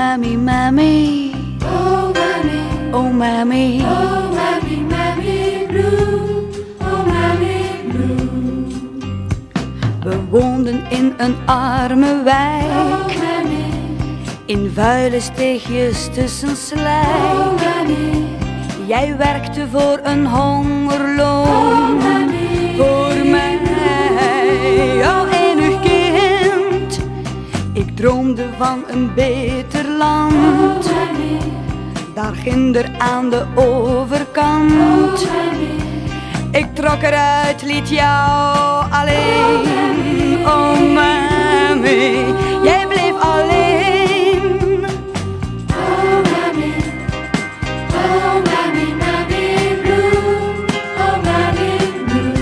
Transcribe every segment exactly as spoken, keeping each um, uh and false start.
mammy, mammy. Oh mammy, Oh mammy. oh mammy, mammy blue. Oh mammy blue. We woonden in een arme wijk, Oh mammy, in vuile steegjes tussen oh slijk. mammy, Jij werkte voor een oh hongerloon, mammy. voor mij, jouw enig kind. Ik droomde van een beter Oh land, mammy, daar ginder aan de overkant. oh mammy. Ik trok eruit, liet jou alleen. Oh mammy, jij bleef alleen. Oh mammy, oh mammy, mammy blue. Oh mammy blue.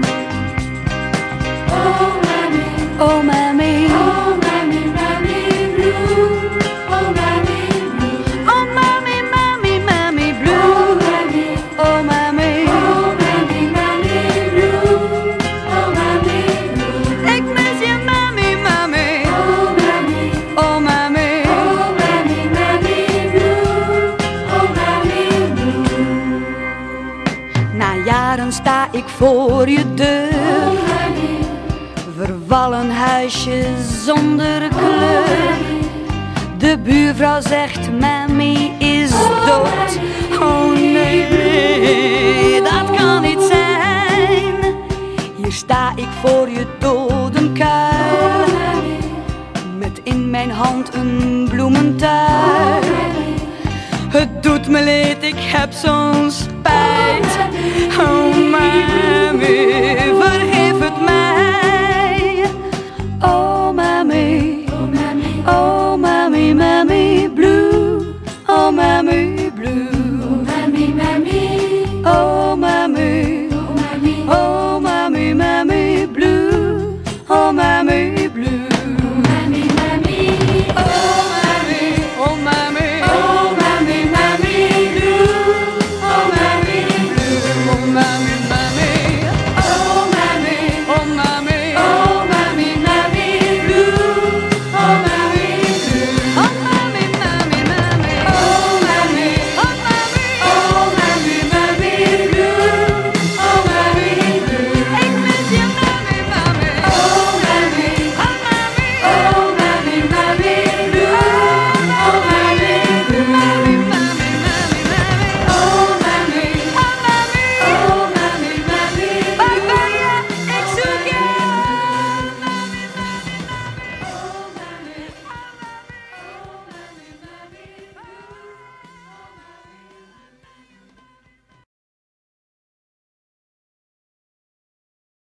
Oh mammy, Oh mammy, oh mammy, mammy blue. Oh mammy blue. oh mammy, mammy, mammy Oh blue. mammy, Oh mammy, oh mammy, mammy blue. Oh mammy blue. ik mis je mammy, mammy. Oh mammy, Oh mammy, oh mammy, mammy blue. Oh mammy blue. na jaren sta ik voor je deur. Oh mammy, Vervallen huisje zonder kleur. De buurvrouw zegt, mammy is dood. Oh nee, nee, dat kan niet zijn. Hier sta ik voor je dodenkuil, met in mijn hand een bloementuil. Het doet me leed, ik heb zo'n spijt. Oh mammy,